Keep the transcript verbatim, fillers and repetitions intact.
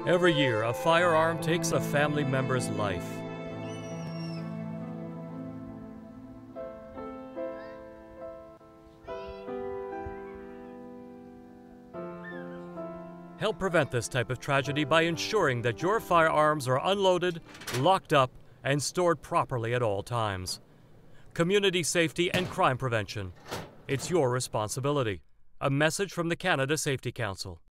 Every year, a firearm takes a family member's life. Help prevent this type of tragedy by ensuring that your firearms are unloaded, locked up, and stored properly at all times. Community safety and crime prevention. It's your responsibility. A message from the Canada Safety Council.